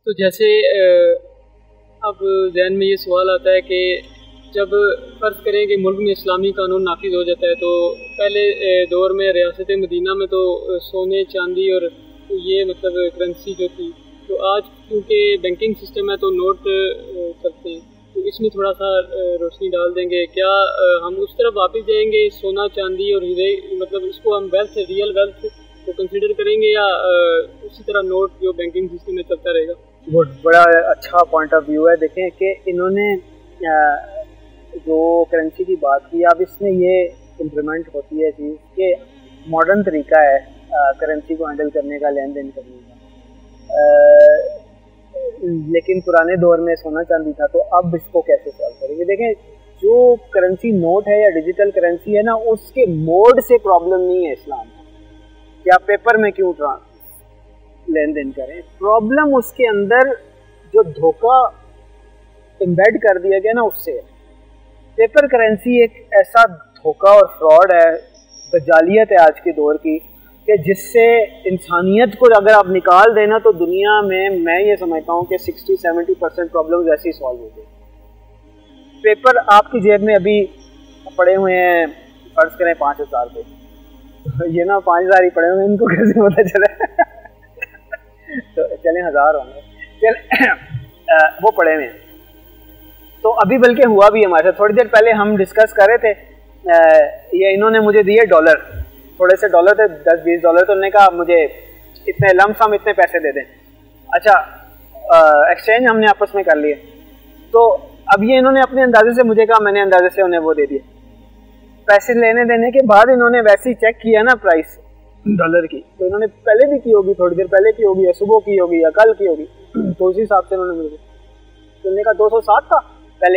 तो जैसे अब जहन में ये सवाल आता है कि जब फ़र्ज़ करें कि मुल्क में इस्लामी कानून नाफिज हो जाता है, तो पहले दौर में रियासत मदीना में तो सोने चांदी और ये मतलब करेंसी जो थी, तो आज क्योंकि बैंकिंग सिस्टम है तो नोट चलते हैं, तो इसमें थोड़ा सा रोशनी डाल देंगे। क्या हम उस तरफ वापस जाएंगे, सोना चांदी और हीरे, मतलब इसको हम वेल्थ, रियल वेल्थ को कंसिडर करेंगे, या उसी तरह नोट जो बैंकिंग सिस्टम में चलता रहेगा? बहुत बड़ा अच्छा पॉइंट ऑफ व्यू है। देखें कि इन्होंने जो करेंसी की बात की, अब इसमें ये इम्प्लीमेंट होती है चीज़ कि मॉडर्न तरीका है करेंसी को हैंडल करने का, लेन देन करने का, लेकिन पुराने दौर में सोना चांदी था, तो अब इसको कैसे सॉल्व करेंगे? देखें, जो करेंसी नोट है या डिजिटल करेंसी है ना, उसके मोड से प्रॉब्लम नहीं है इस्लाम में, क्या पेपर में क्यों लेन देन करें। प्रॉब्लम उसके अंदर जो धोखा एम्बेड कर दिया गया ना, उससे। पेपर करेंसी एक ऐसा धोखा और फ्रॉड है, दजालियत है आज के दौर की, कि जिससे इंसानियत को अगर आप निकाल देना तो दुनिया में मैं ये समझता हूँ कि 60-70% प्रॉब्लम्स ऐसे ही सॉल्व हो गए। पेपर आपकी जेब में अभी पड़े हुए हैं, फर्ज करें 5000 पे, ये ना 5000 ही पड़े हुए, इनको कैसे पता चले तो चलें 1000 होंगे, चल वो पड़े हुए हैं। तो अभी बल्कि हुआ भी हमारे साथ, थोड़ी देर पहले हम डिस्कस कर रहे थे, ये इन्होंने मुझे दिए डॉलर, थोड़े से डॉलर थे, 10-20 डॉलर, तो उन्होंने कहा मुझे इतने लमसम इतने पैसे दे दें। अच्छा, एक्सचेंज हमने आपस में कर लिए, तो अब ये इन्होंने अपने अंदाजे से मुझे कहा, मैंने अंदाजे से उन्हें वो दे दिए। पैसे लेने देने के बाद इन्होंने वैसे ही चेक किया ना प्राइस डॉलर की, तो इन्होंने पहले भी की होगी, थोड़ी देर पहले की होगी, या सुबह की होगी, या कल की होगी, तो उसी हिसाब से उन्होंने मुझे, तो उन्होंने कहा 207 था पहले,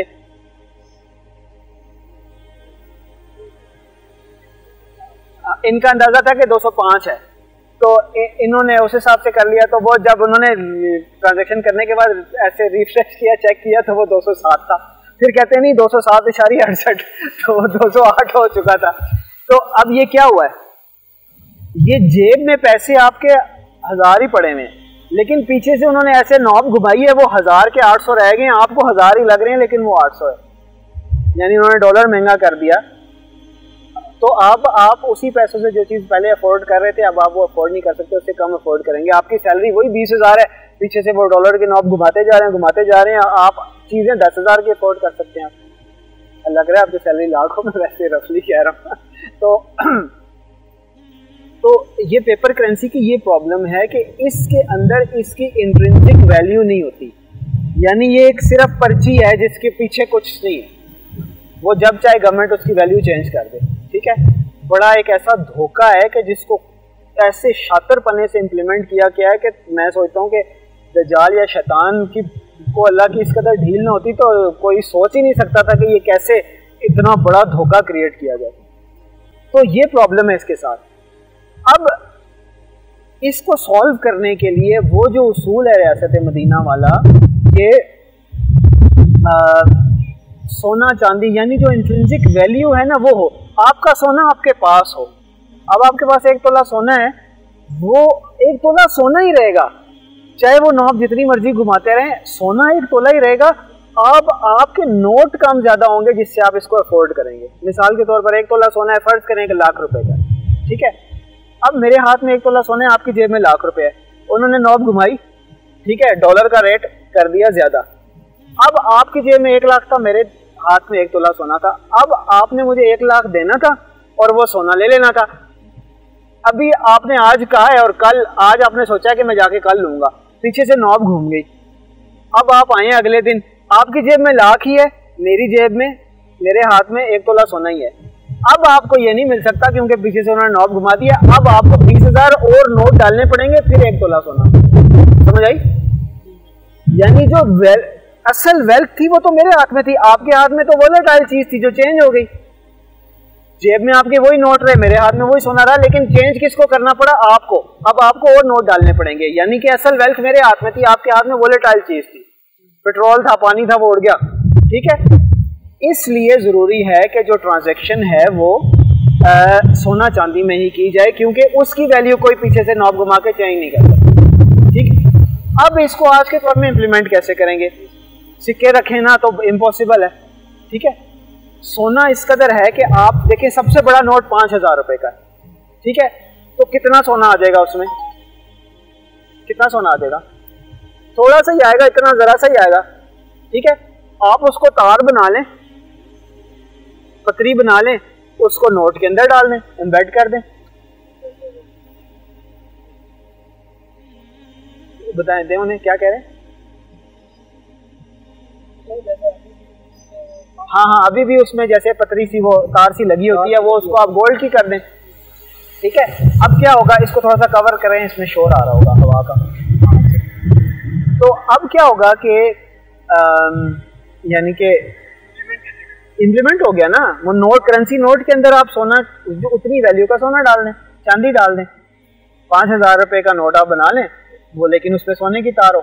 इनका अंदाजा था कि 205 है, तो इन्होंने उस हिसाब से कर लिया। तो वो जब उन्होंने ट्रांजैक्शन करने के बाद ऐसे रिफ्रेश किया, चेक किया, तो वो 207 था। फिर कहते नहीं 207.68, तो वो 208 हो चुका था। तो अब ये क्या हुआ है, ये जेब में पैसे आपके 1000 ही पड़े हुए, लेकिन पीछे से उन्होंने ऐसे नॉब घुमाई है, वो 1000 के 800 रह गए, आपको 1000 ही लग रहे हैं, लेकिन वो 800 है, यानी उन्होंने डॉलर महंगा कर दिया। तो अब आप उसी पैसों से जो चीज़ पहले अफोर्ड कर रहे थे, अब आप वो अफोर्ड नहीं कर सकते, उससे कम अफोर्ड करेंगे। आपकी सैलरी वही 20,000 है, पीछे से वो डॉलर के नॉब घुमाते जा रहे हैं, आप चीज़ें 10,000 की अफोर्ड कर सकते हैं। लग रहा है आपकी सैलरी लाखों में, वैसे रफली कह रहा हूँ। तो ये पेपर करेंसी की ये प्रॉब्लम है कि इसके अंदर इसकी इंट्रिंसिक वैल्यू नहीं होती, यानी ये एक सिर्फ पर्ची है जिसके पीछे कुछ नहीं है, वो जब चाहे गवर्नमेंट उसकी वैल्यू चेंज कर दे, ठीक है। बड़ा एक ऐसा धोखा है कि जिसको ऐसे शातरपने से इम्प्लीमेंट किया गया है कि मैं सोचता हूँ कि दज्जाल या शैतान की को अल्लाह की इस कदर ढील न होती तो कोई सोच ही नहीं सकता था कि ये कैसे इतना बड़ा धोखा क्रिएट किया जाए। तो ये प्रॉब्लम है इसके साथ। अब इसको सॉल्व करने के लिए वो जो उसूल है रियासत मदीना वाला, कि सोना चांदी यानी जो इंट्रिंसिक वैल्यू है ना वो हो, आपका सोना आपके पास हो। अब आपके पास 1 तोला सोना है, वो 1 तोला सोना ही रहेगा, चाहे वो नॉब जितनी मर्जी घुमाते रहें, सोना 1 तोला ही रहेगा। अब आपके नोट कम ज्यादा होंगे जिससे आप इसको अफोर्ड करेंगे। मिसाल के तौर पर 1 तोला सोना है, फर्ज करें कि लाख रुपए का, ठीक है। अब मेरे हाथ में 1 तोला सोना है, आपकी जेब में लाख रुपए है, उन्होंने नॉब घुमाई, ठीक है, डॉलर का रेट कर दिया ज्यादा। अब आपकी जेब में 1 लाख था, मेरे हाथ में 1 तोला सोना था। अब आपने मुझे 1 लाख देना था और वो सोना ले लेना था। अभी आपने आज कहा है और कल, आज आपने सोचा कि मैं जाके कल लूंगा, पीछे से नॉब घूम गई। अब आप आए अगले दिन, आपकी जेब में लाख ही है, मेरी जेब में, मेरे हाथ में 1 तोला सोना ही है। अब आपको ये नहीं मिल सकता क्योंकि पीछे से उन्होंने नॉब घुमा दिया। अब आपको 20,000 और नोट डालने पड़ेंगे, फिर 1 तोला सोना। समझ आई? यानी जो असल वेल्थ थी वो तो मेरे हाथ में थी, आपके हाथ में तो वोलेटाइल चीज थी जो चेंज हो गई। जेब में आपके वही नोट रहे, मेरे हाथ में वही सोना रहा, लेकिन चेंज किसको करना पड़ा? आपको। अब आपको और नोट डालने पड़ेंगे, यानी कि असल वेल्थ मेरे हाथ में थी, आपके हाथ में वोलेटाइल चीज थी, पेट्रोल था, पानी था, वो उड़ गया, ठीक है। इसलिए जरूरी है कि जो ट्रांजैक्शन है वो सोना चांदी में ही की जाए, क्योंकि उसकी वैल्यू कोई पीछे से नॉब घुमा के चेंज नहीं करता, ठीक है। अब इसको आज के दौर में इम्प्लीमेंट कैसे करेंगे? सिक्के रखें ना तो इम्पॉसिबल है, ठीक है। सोना इस कदर है कि आप देखें सबसे बड़ा नोट 5,000 रुपए का, ठीक है, तो कितना सोना आ जाएगा उसमें? कितना सोना आ जाएगा? थोड़ा सा ही आएगा, इतना जरा सा ही आएगा, ठीक है। आप उसको तार बना लें, पतरी बना लें, उसको नोट के अंदर डाल दें, एम्बेड कर दें। बताएं दें उन्हें क्या कह रहे हैं। हाँ हाँ, अभी भी उसमें जैसे पतरी सी वो तार सी लगी होती है, वो उसको आप गोल्ड की कर दें, ठीक है। अब क्या होगा, इसको थोड़ा सा कवर करें, इसमें शोर आ रहा होगा हवा का। तो अब क्या होगा कि यानी कि इम्प्लीमेंट हो गया ना वो नोट, करेंसी नोट के अंदर आप सोना, जो उतनी वैल्यू का सोना डाल दें, चांदी डाल दें। 5,000 रुपए का नोट आप बना लें वो, लेकिन उसमें सोने की तार हो,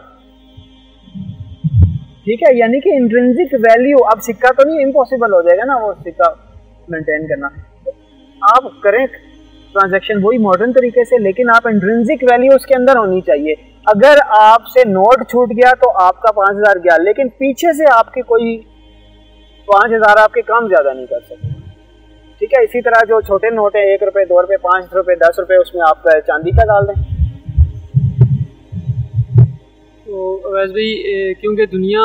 ठीक है। यानी कि इंट्रिंसिक वैल्यू, अब सिक्का तो नहीं, इम्पॉसिबल हो जाएगा ना वो सिक्का मेंटेन करना। आप करें ट्रांजैक्शन वही मॉडर्न तरीके से, लेकिन आप इंट्रिंसिक वैल्यू उसके अंदर होनी चाहिए। अगर आपसे नोट छूट गया तो आपका 5,000 गया, लेकिन पीछे से आपके कोई 5,000 आपके काम ज्यादा नहीं कर सकते, ठीक है। इसी तरह जो छोटे नोट है 1 रुपए, 2 रुपए, 5 रुपए, 10 रुपए, उसमें आप चांदी का डाल दें। तो वैसे भी क्योंकि दुनिया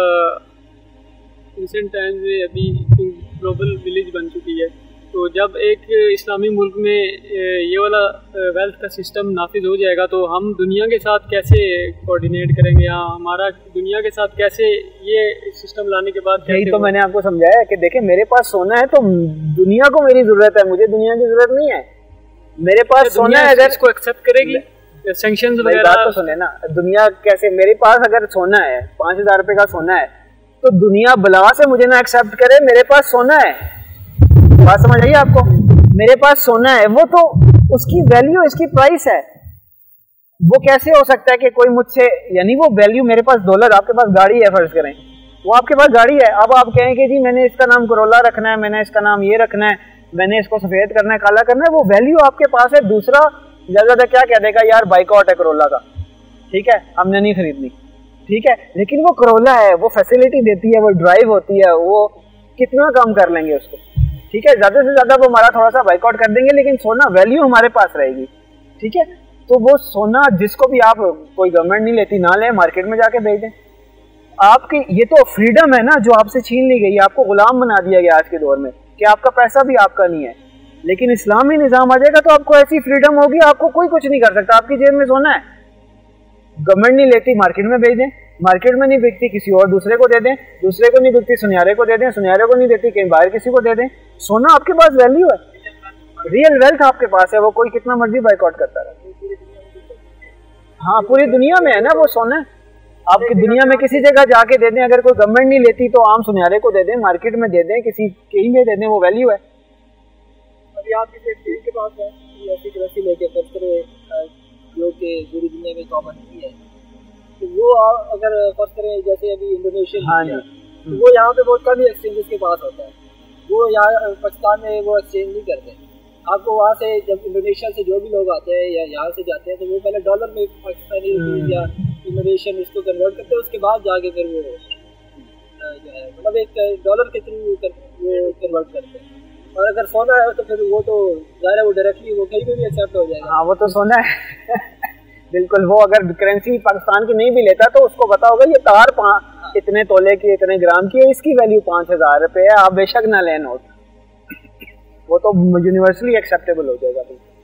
रिसेंट टाइम्स में अभी ग्लोबल विलेज बन चुकी है, तो जब एक इस्लामी मुल्क में ये वाला वेल्थ का सिस्टम नाफिज हो जाएगा तो हम दुनिया के साथ कैसे कोऑर्डिनेट करेंगे, या हमारा दुनिया के साथ कैसे ये सिस्टम लाने के बाद? यही तो मैंने आपको समझाया कि देखें, मेरे पास सोना है तो दुनिया को मेरी जरूरत है, मुझे दुनिया की जरूरत नहीं है। मेरे पास सोना है, अगर इसको एक्सेप्ट करेगी सैंक्शंस वगैरह, बात तो सुने ना, दुनिया कैसे, मेरे पास अगर सोना है 5,000 रुपए का सोना है, तो दुनिया बला से मुझे ना एक्सेप्ट करे, मेरे पास सोना है। बात समझ आई आपको? मेरे पास सोना है, वो तो उसकी वैल्यू, इसकी प्राइस है। वो कैसे हो सकता है कि कोई मुझसे, यानी वो वैल्यू, मेरे पास डॉलर, आपके पास गाड़ी है फर्ज करें, वो आपके पास गाड़ी है, अब आप कहें कि जी मैंने इसका नाम करोला रखना है, मैंने इसका नाम ये रखना है, मैंने इसको सफेद करना है, काला करना है, वो वैल्यू आपके पास है। दूसरा ज्यादा क्या कह देगा, यार बाइकआउट है करोला का, ठीक है, हमने नहीं खरीदनी, ठीक है, लेकिन वो करोला है, वो फैसिलिटी देती है, वो ड्राइव होती है, वो कितना काम कर लेंगे उसको, ठीक है। ज्यादा से ज्यादा वो हमारा थोड़ा सा बाइकआउट कर देंगे, लेकिन सोना वैल्यू हमारे पास रहेगी, ठीक है। तो वो सोना जिसको भी आप, कोई गवर्नमेंट नहीं लेती, ना ले, मार्केट में जाके बेच दें। आपकी ये तो फ्रीडम है ना जो आपसे छीन ली गई, आपको गुलाम बना दिया गया आज के दौर में कि आपका पैसा भी आपका नहीं है। लेकिन इस्लामी निजाम आ जाएगा तो आपको ऐसी फ्रीडम होगी, आपको कोई कुछ नहीं कर सकता। आपकी जेब में सोना है, गवर्नमेंट नहीं लेती, मार्केट में बेच दें, मार्केट में नहीं बिकती किसी और दूसरे को दे दें, दूसरे को नहीं बिकती सुनियारे को दे दें, सुनियारे को नहीं देती कहीं बाहर किसी को दे दें। सोना आपके पास वैल्यू है, रियल वेल्थ आपके पास है, वो कोई कितना मर्जी बाइकआउट करता रहे। हाँ, पूरी दुनिया में है ना वो सोना। आपकी दुनिया में किसी जगह जाके दे दें, अगर कोई गवर्नमेंट नहीं लेती तो आम सुनियारे को दे दें, मार्केट में दे दें, किसी कहीं में दे दें, वो वैल्यू है। अभी आप किसी चीज के पास है ऐसी कृषि लेके फर्स्ट जो कि पूरी दुनिया में कॉमन नहीं है, तो वो अगर फर्स्ट करें जैसे अभी इंडोनेशिया, हाँ जी, तो वो यहाँ पे बहुत कम ही एक्सचेंजेस के पास होता है, वो यहाँ पाकिस्तान में वो एक्सचेंज नहीं करते। आपको वहाँ से जब इंडोनेशिया से जो भी लोग आते हैं या यहाँ से जाते हैं तो वो पहले डॉलर में पाकिस्तानी रुपीज या इंडोनेशियन उसको कन्वर्ट करते हैं, उसके बाद जाके फिर वो जो है मतलब एक डॉलर के थ्रू वो कन्वर्ट करते हैं। और अगर सोना है तो फिर वो तो ज़ाहिर है वो डायरेक्टली वो कहीं पे भी एक्सेप्ट हो जाएगा। हाँ, वो तो सोना है बिल्कुल। वो अगर करेंसी पाकिस्तान की नहीं भी लेता तो उसको पता होगा ये तार इतने तोले की, इतने ग्राम की है, इसकी वैल्यू 5,000 रुपये है, आप बेशक ना लें नोट, वो तो यूनिवर्सली एक्सेप्टेबल हो जाएगा।